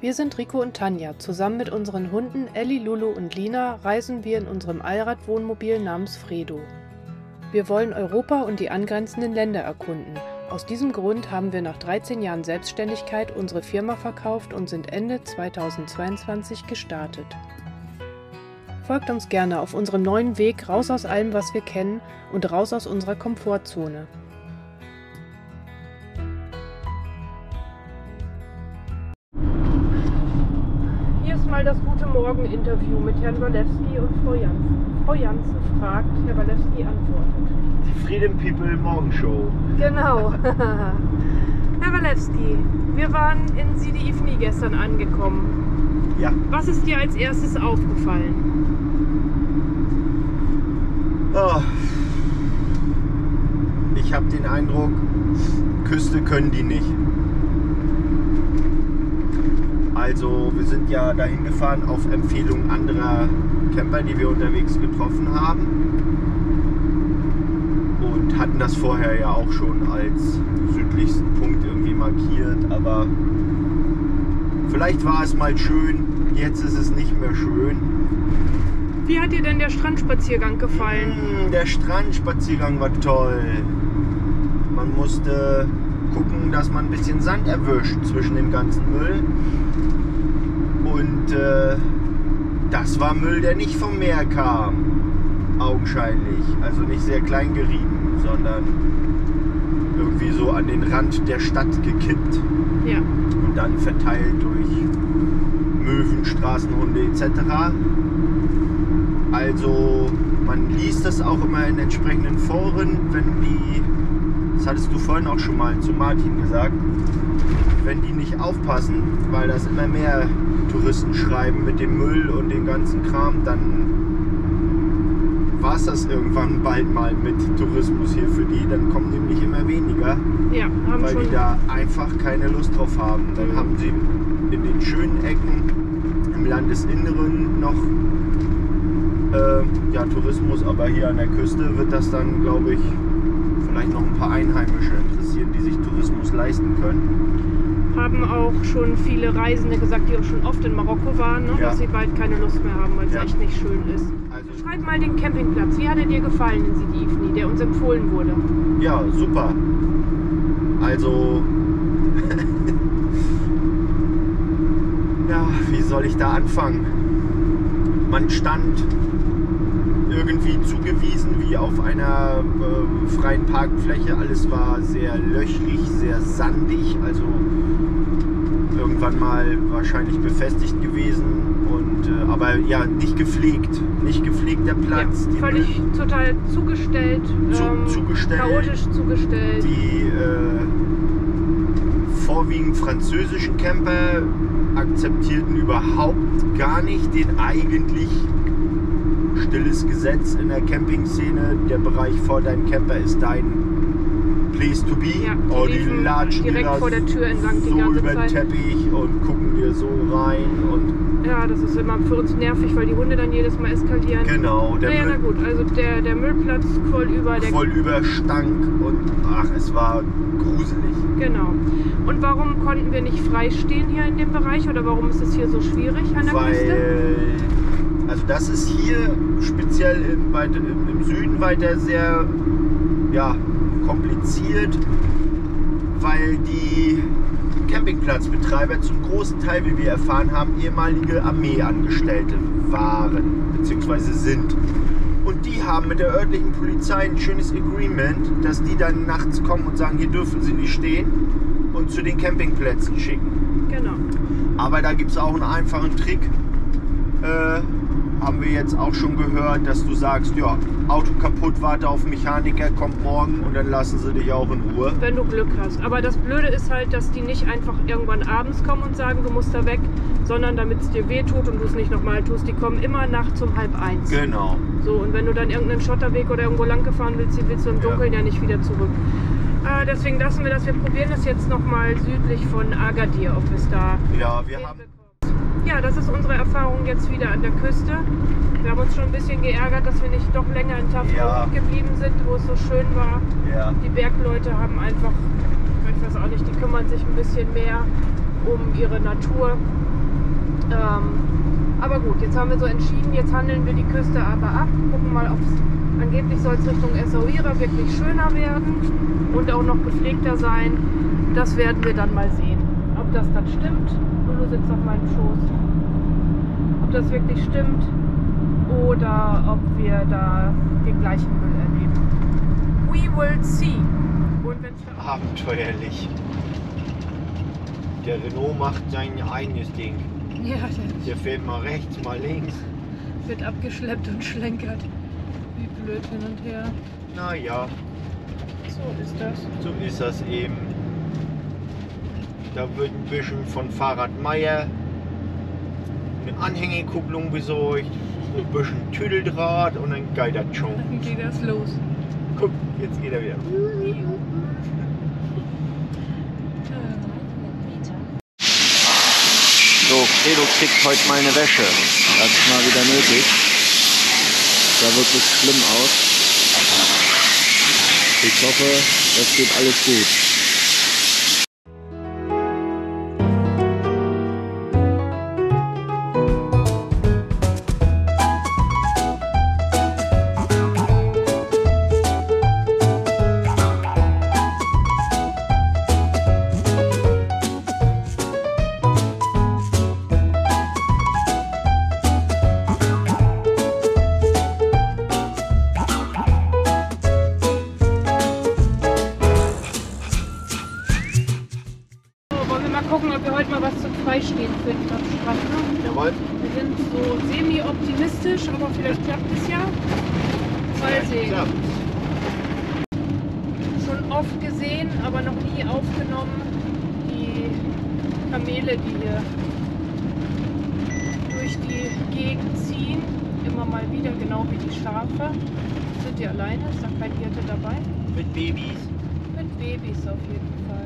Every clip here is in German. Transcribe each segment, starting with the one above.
Wir sind Rico und Tanja. Zusammen mit unseren Hunden Elli, Lulu und Lina reisen wir in unserem Allrad-Wohnmobil namens Fredo. Wir wollen Europa und die angrenzenden Länder erkunden. Aus diesem Grund haben wir nach 13 Jahren Selbstständigkeit unsere Firma verkauft und sind Ende 2022 gestartet. Folgt uns gerne auf unserem neuen Weg raus aus allem, was wir kennen und raus aus unserer Komfortzone. Hier ist mal das Gute Morgen-Interview mit Herrn Walewski und Frau Jansen. Frau Jansen fragt, Herr Walewski antwortet. Die Freedom People Morgenshow. Genau. Herr Walewski, wir waren in Sidi Ifni gestern angekommen. Ja. Was ist dir als erstes aufgefallen? Oh. Ich habe den Eindruck, Küste können die nicht. Also wir sind ja dahin gefahren auf Empfehlung anderer Camper, die wir unterwegs getroffen haben. Und hatten das vorher ja auch schon als südlichsten Punkt irgendwie markiert. Aber vielleicht war es mal schön, jetzt ist es nicht mehr schön. Wie hat dir denn der Strandspaziergang gefallen? Der Strandspaziergang war toll. Man musste gucken, dass man ein bisschen Sand erwischt zwischen dem ganzen Müll. Und das war Müll, der nicht vom Meer kam, augenscheinlich. Also nicht sehr klein gerieben, sondern irgendwie so an den Rand der Stadt gekippt. Ja. Und dann verteilt durch Möwen, Straßenhunde etc. Also man liest das auch immer in entsprechenden Foren, wenn die, das hattest du vorhin auch schon mal zu Martin gesagt, wenn die nicht aufpassen, weil das immer mehr Touristen schreiben mit dem Müll und dem ganzen Kram, dann war es das irgendwann bald mal mit Tourismus hier für die. Dann kommen nämlich immer weniger, Ja, haben weil schon. die da einfach keine Lust drauf haben. Dann haben sie in den schönen Ecken im Landesinneren noch Tourismus, aber hier an der Küste wird das dann, glaube ich, vielleicht noch ein paar Einheimische interessieren, die sich Tourismus leisten können. Haben auch schon viele Reisende gesagt, die auch schon oft in Marokko waren, ne? Ja. Dass sie bald keine Lust mehr haben, weil es Ja. echt nicht schön ist. Also, Schreib mal den Campingplatz. Wie hat er dir gefallen in Sidi Ifni, der uns empfohlen wurde? ja, super. Also, ja, wie soll ich da anfangen? Man stand irgendwie zugewiesen wie auf einer freien Parkfläche. Alles war sehr löchrig, sehr sandig, also irgendwann mal wahrscheinlich befestigt gewesen und aber ja, nicht gepflegt. Nicht gepflegter Platz. Ja, völlig total zugestellt, zugestellt. chaotisch zugestellt. Die vorwiegend französischen Camper akzeptierten überhaupt gar nicht den eigentlich stilles Gesetz in der Campingszene. Der Bereich vor deinem Camper ist dein Place to be. Ja, die latschen direkt dir vor der Tür entlang die so ganze über den Zeit. Teppich und gucken dir so rein und Ja, das ist immer für uns nervig, weil die Hunde dann jedes Mal eskalieren. genau, der Naja, na Müll gut, also der Müllplatz voll über. voll überstank und ach, es war gruselig. Genau. Und warum konnten wir nicht frei stehen hier in dem Bereich oder warum ist es hier so schwierig an der Küste? Also das ist hier speziell im Süden weiter sehr kompliziert, weil die Campingplatzbetreiber zum großen Teil, wie wir erfahren haben, ehemalige Armeeangestellte waren bzw. sind. Und die haben mit der örtlichen Polizei ein schönes Agreement, dass die dann nachts kommen und sagen, hier dürfen sie nicht stehen und zu den Campingplätzen schicken. Genau. Aber da gibt es auch einen einfachen Trick. Haben wir jetzt auch schon gehört, dass du sagst, ja, Auto kaputt, warte auf Mechaniker, kommt morgen und dann lassen sie dich auch in Ruhe. Wenn du Glück hast. Aber das Blöde ist halt, dass die nicht einfach irgendwann abends kommen und sagen, du musst da weg, sondern damit es dir weh tut und du es nicht nochmal tust. Die kommen immer nachts um 12:30. Genau. So, und wenn du dann irgendeinen Schotterweg oder irgendwo lang gefahren willst du im Dunkeln ja nicht wieder zurück. Deswegen lassen wir das. Wir probieren das jetzt nochmal südlich von Agadir, ob es da... Ja, wir haben... Ja, das ist unsere Erfahrung jetzt wieder an der Küste. Wir haben uns schon ein bisschen geärgert, dass wir nicht doch länger in Tafra geblieben sind, wo es so schön war. Ja. Die Bergleute haben einfach, ich weiß auch nicht, die kümmern sich ein bisschen mehr um ihre Natur. Aber gut, jetzt haben wir so entschieden, jetzt handeln wir die Küste aber ab, gucken mal, ob es angeblich soll es Richtung Essaouira wirklich schöner werden und auch noch gepflegter sein. Das werden wir dann mal sehen, ob das dann stimmt. Lulu sitzt auf meinem Schoß. Ob das wirklich stimmt oder ob wir da den gleichen Müll erleben. We will see. Und wenn's abenteuerlich. Der Renault macht sein eigenes Ding. ja, Der fährt mal rechts, mal links. wird abgeschleppt und schlenkert. Wie blöd hin und her. Naja, So ist das. so ist das eben. Da wird ein bisschen von Fahrrad Meier eine Anhängekupplung besorgt, ein bisschen Tüdeldraht und dann geht das schon. Dann geht das los. Guck, jetzt geht er wieder. So, Fredo kriegt heute mal eine Wäsche. Das ist mal wieder nötig. Sah wirklich schlimm aus. Ich hoffe, das geht alles gut. Gucken, ob wir heute mal was zum Freistehen finden am Strand. Ne? Jawohl. Wir sind so semi-optimistisch, aber vielleicht klappt es ja. Mal sehen. Ja. Schon oft gesehen, aber noch nie aufgenommen. Die Kamele, die hier durch die Gegend ziehen. Immer mal wieder, genau wie die Schafe. Sind die alleine? Ist da kein Hirte dabei? Mit Babys. Mit Babys auf jeden Fall.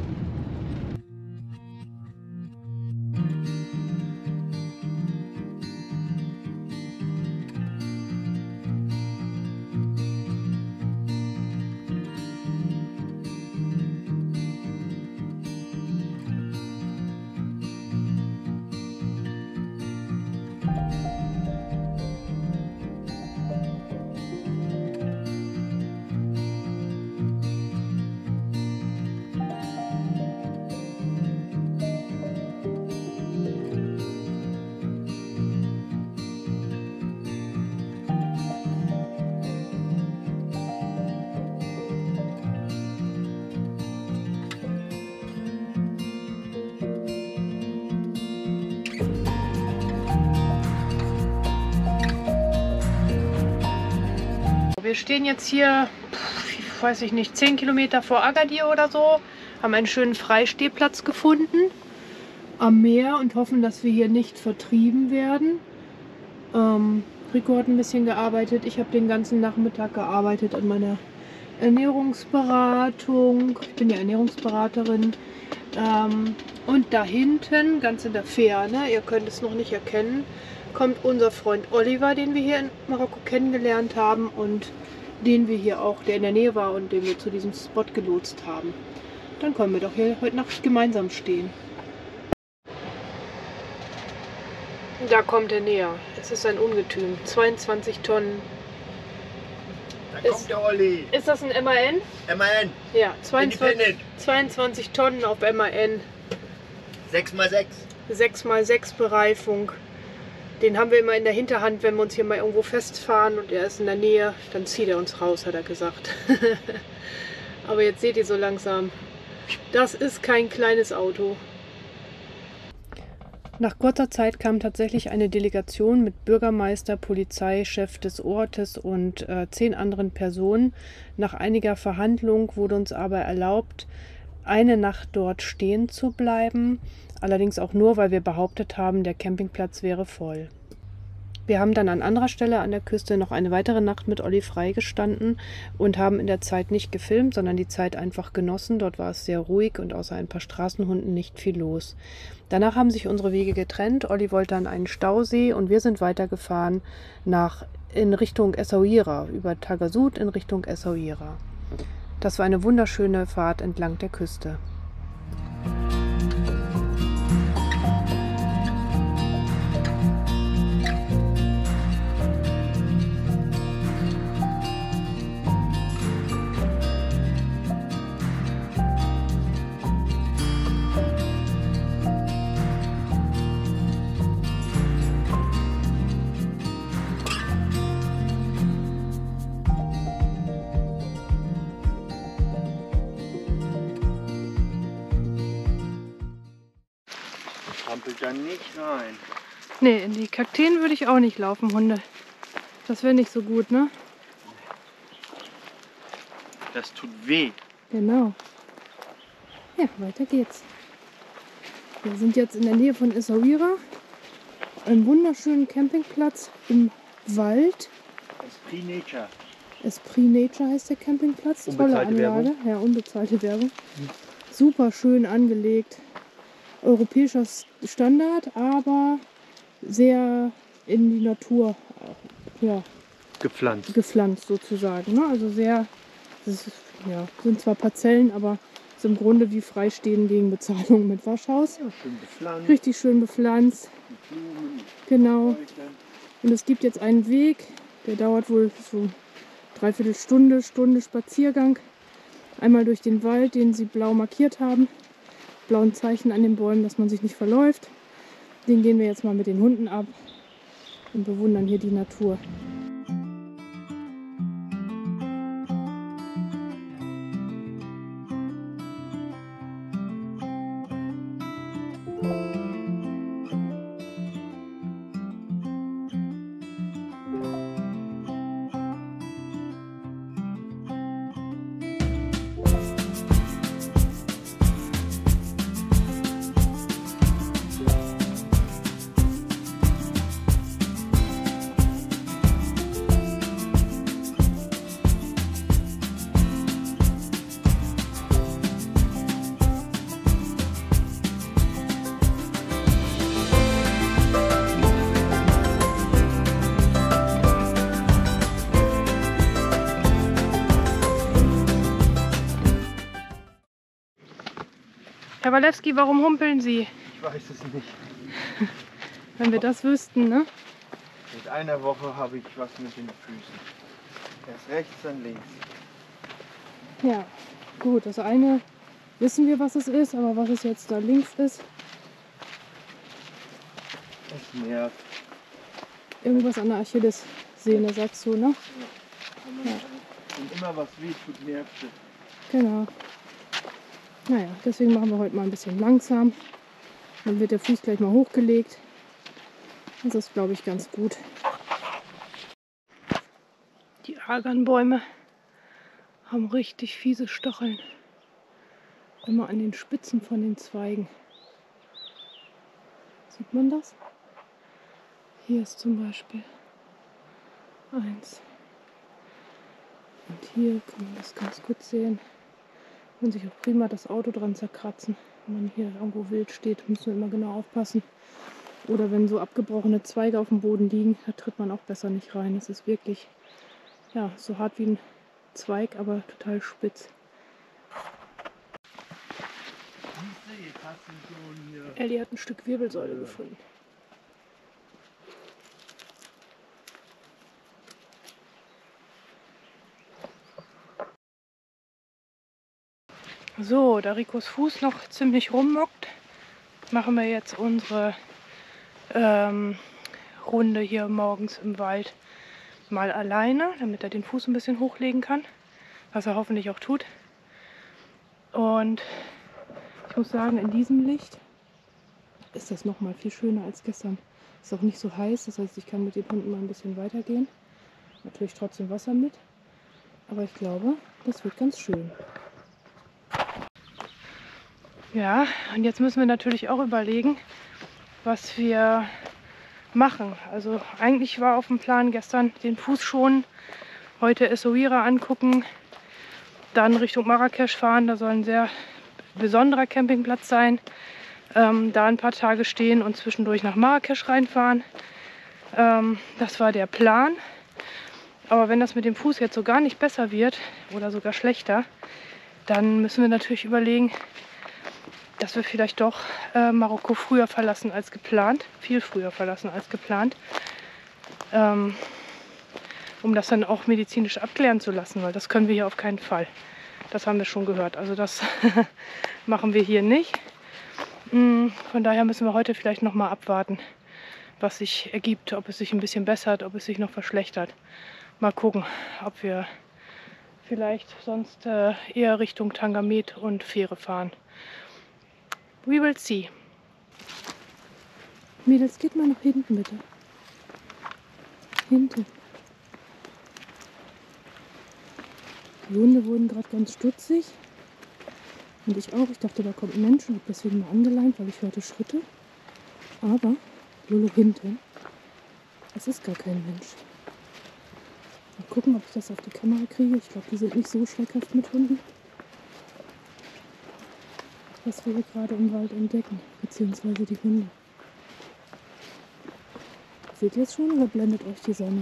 Wir stehen jetzt hier, weiß ich nicht, 10 Kilometer vor Agadir oder so, haben einen schönen Freistehplatz gefunden am Meer und hoffen, dass wir hier nicht vertrieben werden. Rico hat ein bisschen gearbeitet, ich habe den ganzen Nachmittag gearbeitet an meiner Ernährungsberatung. Ich bin ja Ernährungsberaterin. Und da hinten, ganz in der Ferne, ihr könnt es noch nicht erkennen, kommt unser Freund Oliver, den wir hier in Marokko kennengelernt haben und den wir hier auch, der in der Nähe war und den wir zu diesem Spot gelotst haben. Dann können wir doch hier heute Nacht gemeinsam stehen. Da kommt er näher. Es ist ein Ungetüm. 22 Tonnen. Da kommt der Olli. Ist das ein MAN? MAN. Ja, 22 Tonnen auf MAN. 6x6. 6x6 Bereifung. Den haben wir immer in der Hinterhand, wenn wir uns hier mal irgendwo festfahren und er ist in der Nähe, dann zieht er uns raus, hat er gesagt. Aber jetzt seht ihr so langsam, das ist kein kleines Auto. Nach kurzer Zeit kam tatsächlich eine Delegation mit Bürgermeister, Polizei, Chef des Ortes und 10 anderen Personen. Nach einiger Verhandlung wurde uns aber erlaubt, eine Nacht dort stehen zu bleiben. Allerdings auch nur, weil wir behauptet haben, der Campingplatz wäre voll. Wir haben dann an anderer Stelle an der Küste noch eine weitere Nacht mit Olli freigestanden und haben in der Zeit nicht gefilmt, sondern die Zeit einfach genossen. Dort war es sehr ruhig und außer ein paar Straßenhunden nicht viel los. Danach haben sich unsere Wege getrennt. Olli wollte an einen Stausee und wir sind weitergefahren in Richtung Essaouira, über Taghazut in Richtung Essaouira. Das war eine wunderschöne Fahrt entlang der Küste. trampelt da nicht rein. Nee, in die Kakteen würde ich auch nicht laufen, Hunde. Das wäre nicht so gut, ne? Das tut weh. Genau. Ja, weiter geht's. Wir sind jetzt in der Nähe von Essaouira. Einem wunderschönen Campingplatz im Wald. Esprit Nature. Esprit Nature heißt der Campingplatz. Tolle Unbezahlte Anlage. Werbung. Ja, unbezahlte Werbung. Super schön angelegt. Europäischer Standard, aber sehr in die Natur gepflanzt sozusagen. Ne? Also sehr, sind zwar Parzellen, aber ist im Grunde wie freistehen gegen Bezahlung mit Waschhaus. Ja, schön bepflanzt. Richtig schön bepflanzt. Mit Blumen, Genau. Kräutern. Und es gibt jetzt einen Weg, der dauert wohl so 3/4 Stunde Spaziergang. Einmal durch den Wald, den sie blau markiert haben. Blauen Zeichen an den Bäumen, dass man sich nicht verläuft. Den gehen wir jetzt mal mit den Hunden ab und bewundern hier die Natur. Herr Walewski, warum humpeln Sie? Ich weiß es nicht. Wenn wir das wüssten, ne? Seit einer Woche habe ich was mit den Füßen. Erst rechts, dann links. Ja, gut. Das eine wissen wir, was es ist, aber was es jetzt da links ist, Es nervt. irgendwas an der Achillessehne, sagst du, ne? Ja. Und immer was weh tut, nervt es. Genau. Naja, deswegen machen wir heute mal ein bisschen langsam. Dann wird der Fuß gleich mal hochgelegt. Das ist, glaube ich, ganz gut. Die Arganbäume haben richtig fiese Stacheln. Immer an den Spitzen von den Zweigen. Sieht man das? Hier ist zum Beispiel eins. Und hier kann man das ganz gut sehen. Man sich auch prima das Auto dran zerkratzen. Wenn man hier irgendwo wild steht, müssen wir immer genau aufpassen. Oder wenn so abgebrochene Zweige auf dem Boden liegen, da tritt man auch besser nicht rein. Es ist wirklich ja, so hart wie ein Zweig, aber total spitz. Ellie hat ein Stück Wirbelsäule gefunden. So, da Ricos Fuß noch ziemlich rummockt, machen wir jetzt unsere Runde hier morgens im Wald mal alleine, damit er den Fuß ein bisschen hochlegen kann, was er hoffentlich auch tut. Und ich muss sagen, in diesem Licht ist das noch mal viel schöner als gestern. Ist auch nicht so heiß, das heißt, ich kann mit den Hunden mal ein bisschen weitergehen. Natürlich trotzdem Wasser mit, aber ich glaube, das wird ganz schön. Ja, und jetzt müssen wir natürlich auch überlegen, was wir machen. Also eigentlich war auf dem Plan gestern den Fuß schonen, heute Essaouira angucken, dann Richtung Marrakesch fahren. Da soll ein sehr besonderer Campingplatz sein. Da ein paar Tage stehen und zwischendurch nach Marrakesch reinfahren. Das war der Plan. Aber wenn das mit dem Fuß jetzt so gar nicht besser wird oder sogar schlechter, dann müssen wir natürlich überlegen, dass wir vielleicht doch Marokko früher verlassen als geplant, viel früher verlassen als geplant, um das dann auch medizinisch abklären zu lassen, weil das können wir hier auf keinen Fall. Das haben wir schon gehört, also das machen wir hier nicht. Von daher müssen wir heute vielleicht noch mal abwarten, was sich ergibt, ob es sich ein bisschen bessert, ob es sich noch verschlechtert. Mal gucken, ob wir vielleicht sonst eher Richtung Tangamet und Fähre fahren. We will see. Mädels, geht mal nach hinten bitte. Hinten. Die Hunde wurden gerade ganz stutzig. Und ich auch. Ich dachte, da kommt ein Mensch und habe deswegen mal angeleint, weil ich hörte Schritte. Aber Lulu hinten. Es ist gar kein Mensch. Mal gucken, ob ich das auf die Kamera kriege. Ich glaube, die sind nicht so schreckhaft mit Hunden. Was wir hier gerade im Wald entdecken, beziehungsweise die Hunde. Seht ihr es schon oder blendet euch die Sonne?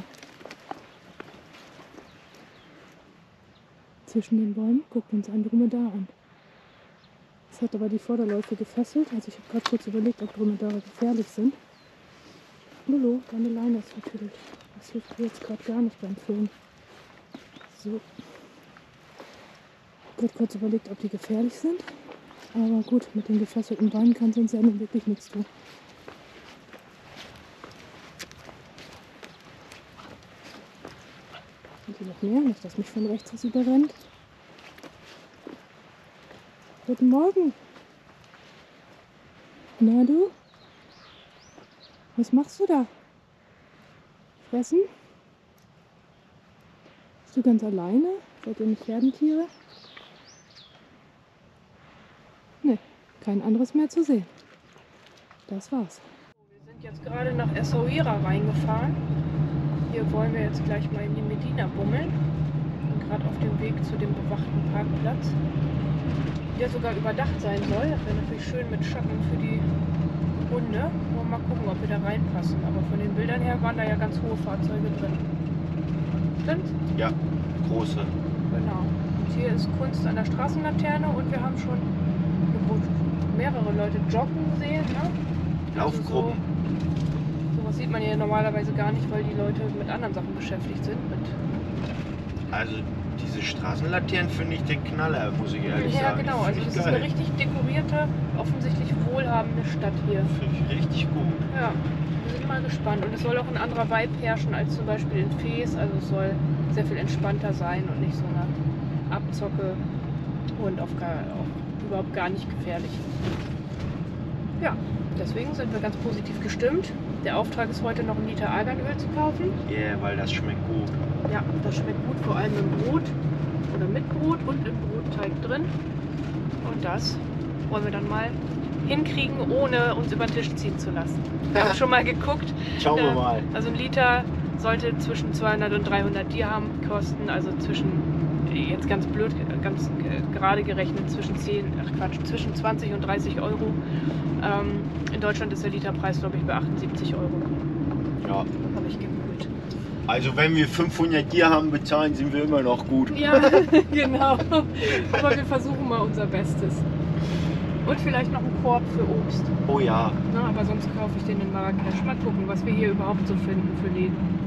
Zwischen den Bäumen guckt uns ein Dromedar an. Es hat aber die Vorderläufe gefesselt. Also ich habe gerade kurz überlegt, ob Dromedare gefährlich sind. Lulu, deine Leine ist vertüdelt. Das hilft mir jetzt gerade gar nicht beim Filmen. So. Ich habe kurz überlegt, ob die gefährlich sind. Aber gut, mit den gefesselten Beinen kann es uns ja nun wirklich nichts tun. Und hier noch mehr, nicht, dass mich von rechts was überrennt. Guten Morgen. Na du? Was machst du da? Fressen? Bist du ganz alleine? Seid ihr nicht Herdentiere? Ne, kein anderes mehr zu sehen. Das war's. Wir sind jetzt gerade nach Essaouira reingefahren. Hier wollen wir jetzt gleich mal in die Medina bummeln. Wir sind gerade auf dem Weg zu dem bewachten Parkplatz, der sogar überdacht sein soll. Das wäre natürlich schön mit Schatten für die Hunde. Mal gucken, ob wir da reinpassen. Aber von den Bildern her waren da ja ganz hohe Fahrzeuge drin. Stimmt's? Ja, große. Genau. Und hier ist Kunst an der Straßenlaterne und wir haben schon mehrere Leute joggen sehen. Ne? Laufgruppen. Also sowas sieht man hier normalerweise gar nicht, weil die Leute mit anderen Sachen beschäftigt sind. Also diese Straßenlaternen finde ich den Knaller, muss ich ehrlich sagen. Ja, genau. Also das ist eine richtig dekorierte, offensichtlich wohlhabende Stadt hier. Finde ich richtig gut. Ja, wir sind mal gespannt. Und es soll auch ein anderer Vibe herrschen als zum Beispiel in Fez. Also es soll sehr viel entspannter sein und nicht so eine Abzocke und auch überhaupt gar nicht gefährlich. Ja, deswegen sind wir ganz positiv gestimmt. Der Auftrag ist heute noch 1 Liter Arganöl zu kaufen. Ja, yeah, weil das schmeckt gut. Ja, das schmeckt gut, vor allem im Brot oder mit Brot und im Brotteig drin. Und das wollen wir dann mal hinkriegen, ohne uns über den Tisch ziehen zu lassen. Wir haben schon mal geguckt. Schauen wir mal. Also 1 Liter sollte zwischen 200 und 300 Dirham kosten, also zwischen, jetzt ganz blöd, ganz gerade gerechnet, zwischen 20 und 30 Euro. In Deutschland ist der Literpreis, glaube ich, bei 78 Euro. Ja. Habe ich gegoogelt. Also wenn wir 500 Dirham bezahlen, sind wir immer noch gut. Ja, genau. Aber wir versuchen mal unser Bestes. Und vielleicht noch einen Korb für Obst. Oh ja. Na, aber sonst kaufe ich den in Marrakesch. Mal gucken, was wir hier überhaupt so finden für Läden.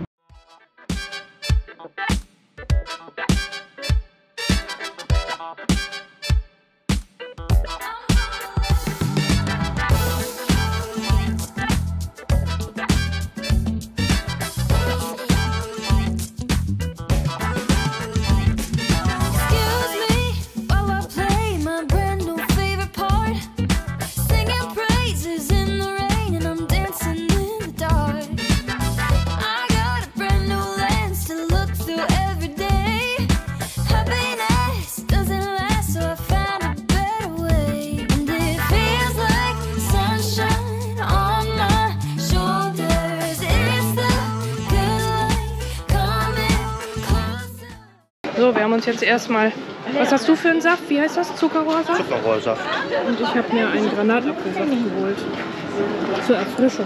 So, wir haben uns jetzt erstmal, was hast du für einen Saft? Wie heißt das? Zuckerrohrsaft? Zuckerrohrsaft. Und ich habe mir einen Granatapfelsaft geholt. Zur Erfrischung.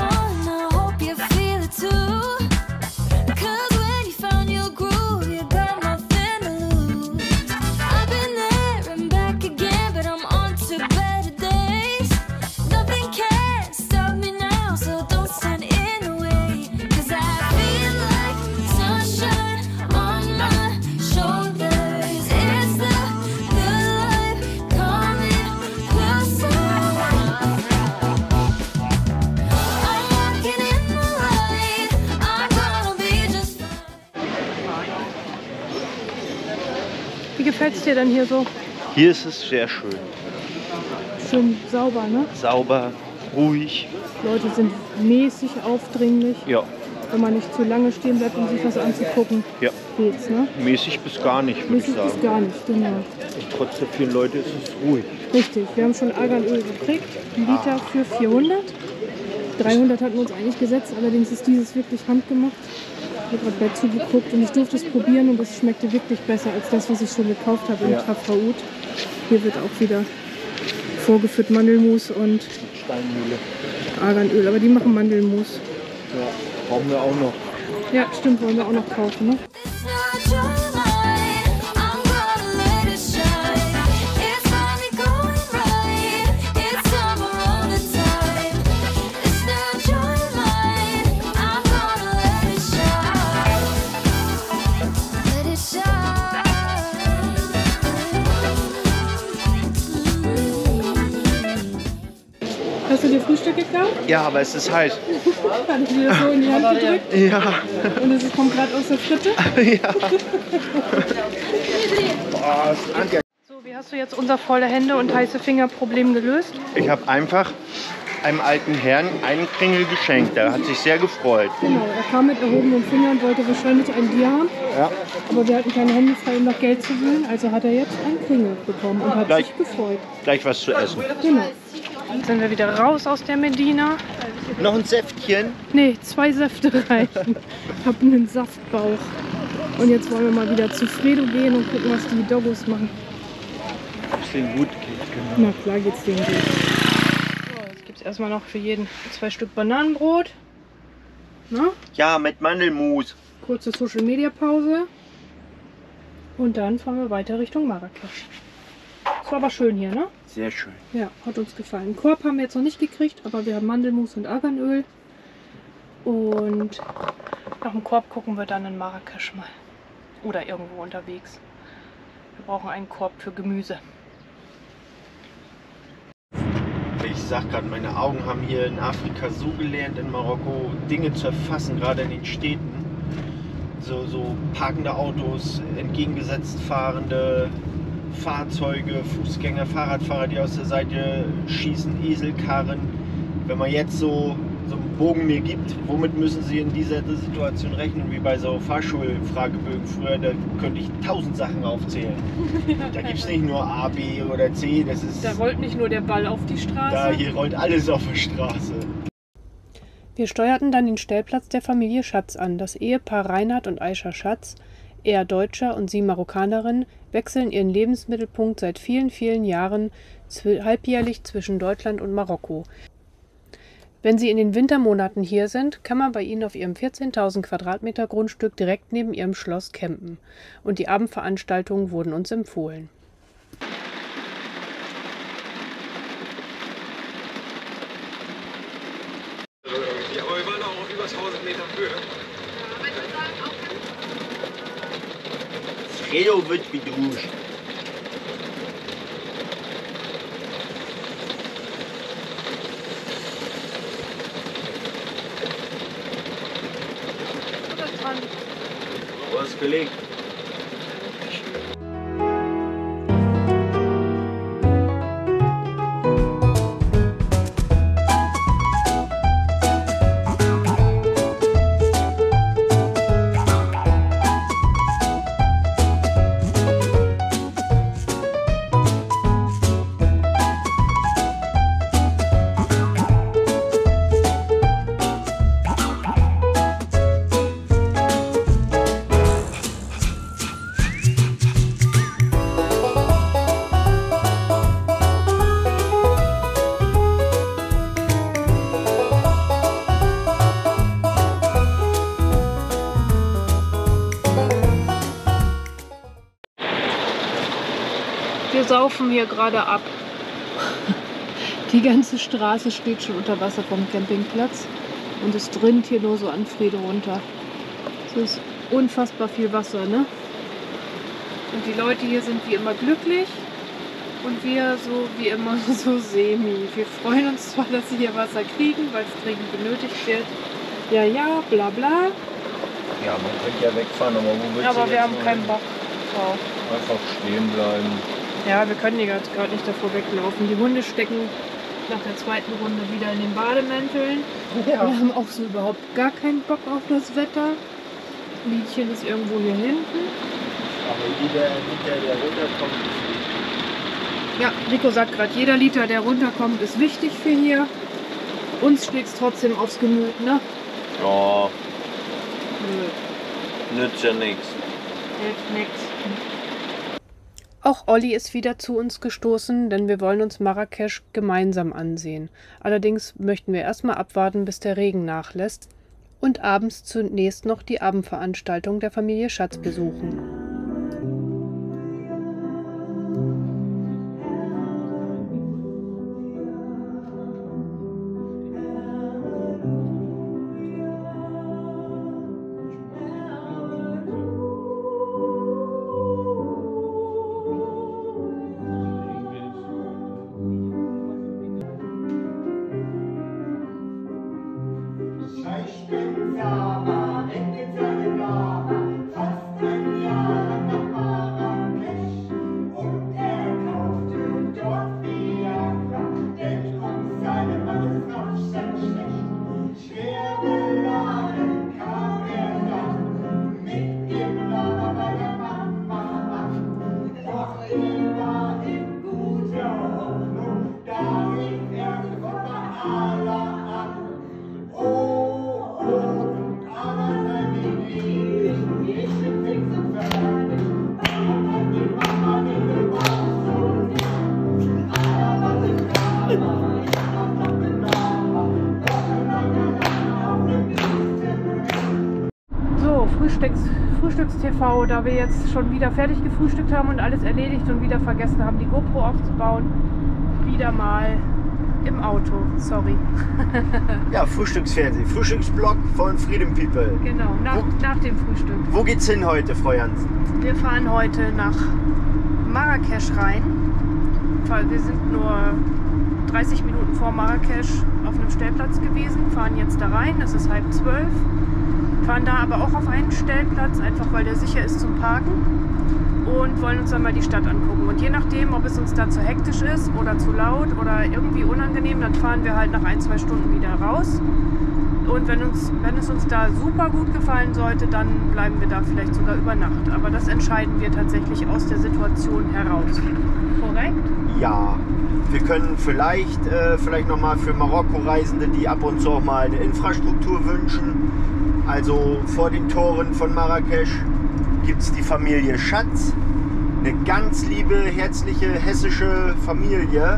Cause when you found your groove, you got gefällt es dir denn hier so? Hier ist es sehr schön. Schön sauber, ne? Sauber, ruhig. Leute sind mäßig aufdringlich. Ja. Wenn man nicht zu lange stehen bleibt, um sich was anzugucken, Ja. geht's, ne? Mäßig bis gar nicht, würde ich Mäßig sagen. bis gar nicht, genau. Und trotz der vielen Leute ist es ruhig. Richtig, wir haben schon Arganöl gekriegt, 1 Liter für 400. 300 hatten wir uns eigentlich gesetzt, allerdings ist dieses wirklich handgemacht. Ich habe gerade zugeguckt und ich durfte es probieren und es schmeckte wirklich besser als das, was ich schon gekauft habe im Tafraout. Hier wird auch wieder vorgeführt Mandelmus und Steinmühle. Arganöl, aber die machen Mandelmus. Ja, brauchen wir auch noch. Ja, stimmt, wollen wir auch noch kaufen, ne? Hast du dir Frühstück gekauft? Ja, aber es ist heiß. Hatte ich dir das so in die Hand gedrückt? Ja. Und es kommt gerade aus der Fritte? Ja. So, wie hast du jetzt unser volle Hände und heiße Finger Problem gelöst? Ich habe einfach einem alten Herrn einen Kringel geschenkt. Der hat sich sehr gefreut. Genau, er kam mit erhobenen Fingern und wollte wahrscheinlich ein Bier haben. Ja. Aber wir hatten keine Hände frei, um nach Geld zu wühlen. Also hat er jetzt einen Kringel bekommen und hat sich gefreut. Gleich was zu essen. Genau. Jetzt sind wir wieder raus aus der Medina. Noch ein Säftchen. Nee, 2 Säfte reichen. Ich habe einen Saftbauch. Und jetzt wollen wir mal wieder zu Fredo gehen und gucken, was die Doggos machen. Ob es denen gut geht, genau. Na klar geht's denen gut. So, jetzt gibt es erstmal noch für jeden 2 Stück Bananenbrot. Na? Ja, mit Mandelmus. Kurze Social Media Pause. Und dann fahren wir weiter Richtung Marrakesch. Es war aber schön hier, ne? Sehr schön. Ja, hat uns gefallen. Einen Korb haben wir jetzt noch nicht gekriegt, aber wir haben Mandelmus und Arganöl. Und nach dem Korb gucken wir dann in Marrakesch mal. Oder irgendwo unterwegs. Wir brauchen einen Korb für Gemüse. Ich sag gerade, meine Augen haben hier in Afrika so gelernt, in Marokko Dinge zu erfassen, gerade in den Städten. So parkende Autos, entgegengesetzt fahrende Fahrzeuge, Fußgänger, Fahrradfahrer, die aus der Seite schießen, Eselkarren. Wenn man jetzt so einen Bogen mir gibt, womit müssen Sie in dieser Situation rechnen, wie bei so Fahrschulfragebögen früher, da könnte ich 1000 Sachen aufzählen. Da gibt es nicht nur A, B oder C, das ist... Da rollt nicht nur der Ball auf die Straße. Da hier rollt alles auf der Straße. Wir steuerten dann den Stellplatz der Familie Schatz an. Das Ehepaar Reinhard und Aisha Schatz, er Deutscher und sie Marokkanerin, wechseln ihren Lebensmittelpunkt seit vielen, vielen Jahren halbjährlich zwischen Deutschland und Marokko. Wenn Sie in den Wintermonaten hier sind, kann man bei Ihnen auf Ihrem 14.000 Quadratmeter Grundstück direkt neben Ihrem Schloss campen. Und die Abendveranstaltungen wurden uns empfohlen. Ja, aber wir waren auch auf über 1000 Meter Höhe. Fredo wird geduscht. Was gelegt? Wir saufen hier gerade ab. Die ganze Straße steht schon unter Wasser vom Campingplatz und es drinnt hier nur so an Fredo runter. Es ist unfassbar viel Wasser, ne? Und die Leute hier sind wie immer glücklich und wir so wie immer so semi. Wir freuen uns zwar, dass sie hier Wasser kriegen, weil es dringend benötigt wird. Ja, ja, bla bla. Ja, man könnte ja wegfahren, aber wo willst du Aber wir jetzt haben noch keinen hin? Bock drauf. Einfach stehen bleiben. Ja, wir können hier gerade nicht davor weglaufen. Die Hunde stecken nach der zweiten Runde wieder in den Bademänteln. Ja. Wir haben auch so überhaupt gar keinen Bock auf das Wetter. Liedchen ist irgendwo hier hinten. Aber jeder Liter, der runterkommt, Ja, Rico sagt gerade, jeder Liter, der runterkommt, ist wichtig für hier. Uns schlägt es trotzdem aufs Gemüt, ne? Ja, Nö, nützt ja nichts. hilft nix. Auch Olli ist wieder zu uns gestoßen, denn wir wollen uns Marrakesch gemeinsam ansehen. Allerdings möchten wir erstmal abwarten, bis der Regen nachlässt und abends zunächst noch die Abendveranstaltung der Familie Schatz besuchen. Frühstücks-TV, da wir jetzt schon wieder fertig gefrühstückt haben und alles erledigt und wieder vergessen haben, die GoPro aufzubauen, wieder mal im Auto, sorry. Ja, Frühstücksfernsehen, Frühstücksblog von Freedom People. Genau, nach dem Frühstück. Wo geht's hin heute, Frau Jansen? Wir fahren heute nach Marrakesch rein. Wir sind nur 30 Minuten vor Marrakesch auf einem Stellplatz gewesen, fahren jetzt da rein, es ist 11:30. Fahren da aber auch auf einen Stellplatz, einfach weil der sicher ist zum Parken und wollen uns dann mal die Stadt angucken. Und je nachdem, ob es uns da zu hektisch ist oder zu laut oder irgendwie unangenehm, dann fahren wir halt nach 1-2 Stunden wieder raus. Und wenn es uns da super gut gefallen sollte, dann bleiben wir da vielleicht sogar über Nacht. Aber das entscheiden wir tatsächlich aus der Situation heraus. Korrekt? Ja, wir können vielleicht nochmal für Marokko-Reisende, die ab und zu auch mal eine Infrastruktur wünschen. Also vor den Toren von Marrakesch gibt es die Familie Schatz. Eine ganz liebe, herzliche, hessische Familie.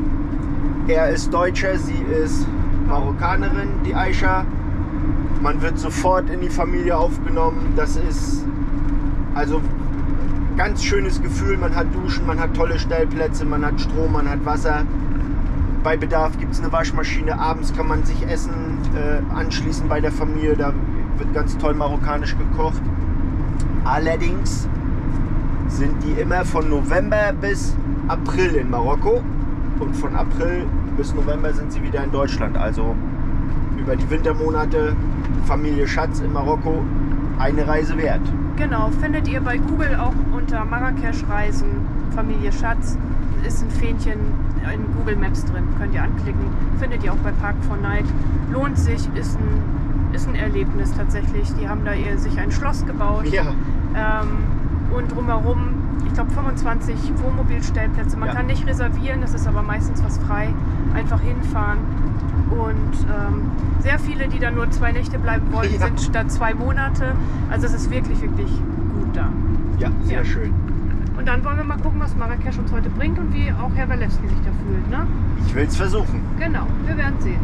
Er ist Deutscher, sie ist Marokkanerin, die Aisha. Man wird sofort in die Familie aufgenommen. Das ist also ein ganz schönes Gefühl. Man hat Duschen, man hat tolle Stellplätze, man hat Strom, man hat Wasser. Bei Bedarf gibt es eine Waschmaschine. Abends kann man sich Essen anschließen bei der Familie. Da wird ganz toll marokkanisch gekocht. Allerdings sind die immer von November bis April in Marokko. Und von April bis November sind sie wieder in Deutschland. Also über die Wintermonate Familie Schatz in Marokko eine Reise wert. Genau, findet ihr bei Google auch unter Marrakesch-Reisen Familie Schatz. Ist ein Fähnchen in Google Maps drin, könnt ihr anklicken. Findet ihr auch bei Park4Night. Lohnt sich, ist ein Erlebnis tatsächlich. Die haben da sich ein Schloss gebaut. Ja. Und drumherum, ich glaube 25 Wohnmobilstellplätze. Man kann nicht reservieren, es ist aber meistens was frei. Einfach hinfahren. Und sehr viele, die da nur 2 Nächte bleiben wollen, sind statt 2 Monate. Also es ist wirklich, wirklich gut da. Ja, sehr schön. Und dann wollen wir mal gucken, was Marrakesch uns heute bringt und wie auch Herr Walewski sich da fühlt, ne? Ich will es versuchen. Genau, wir werden sehen.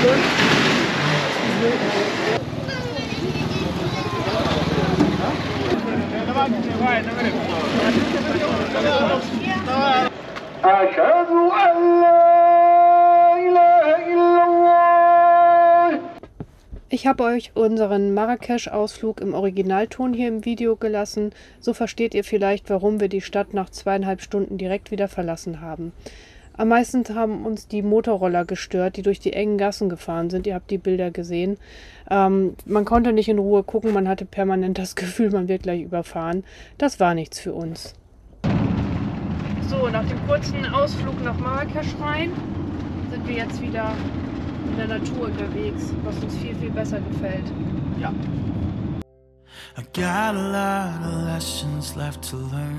Ich habe euch unseren Marrakesch-Ausflug im Originalton hier im Video gelassen. So versteht ihr vielleicht, warum wir die Stadt nach 2,5 Stunden direkt wieder verlassen haben. Am meisten haben uns die Motorroller gestört, die durch die engen Gassen gefahren sind. Ihr habt die Bilder gesehen. Man konnte nicht in Ruhe gucken, man hatte permanent das Gefühl, man wird gleich überfahren. Das war nichts für uns. So, nach dem kurzen Ausflug nach Marrakesch rein sind wir jetzt wieder in der Natur unterwegs, was uns viel, viel besser gefällt. Ja. I got a lot of lessons left to learn,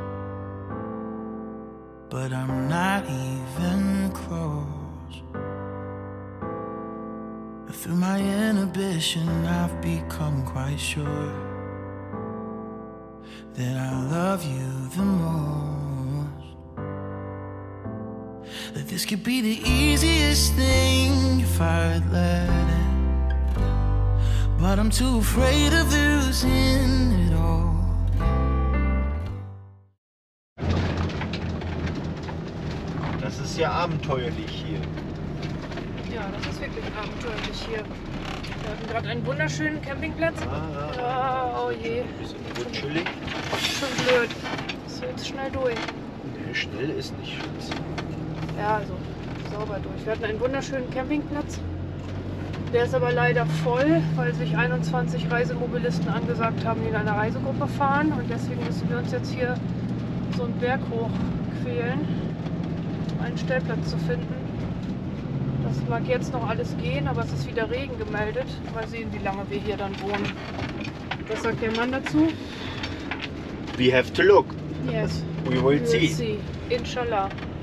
but I'm not even close. Through my inhibition, I've become quite sure that I love you the most. That this could be the easiest thing if I'd let it, but I'm too afraid of losing it all. Das ist ja abenteuerlich hier. Ja, das ist wirklich abenteuerlich hier. Wir hatten gerade einen wunderschönen Campingplatz. Oh je. Ein bisschen rutschelig. Schon blöd. So, jetzt schnell durch. Nee, schnell ist nicht schlimm. Ja, also sauber durch. Wir hatten einen wunderschönen Campingplatz. Der ist aber leider voll, weil sich 21 Reisemobilisten angesagt haben, die in einer Reisegruppe fahren. Und deswegen müssen wir uns jetzt hier so einen Berg hoch quälen, um einen Stellplatz zu finden. Das mag jetzt noch alles gehen, aber es ist wieder Regen gemeldet. Mal sehen, wie lange wir hier dann wohnen. Was sagt der Mann dazu? We have to look. Yes. We will see. Inshallah.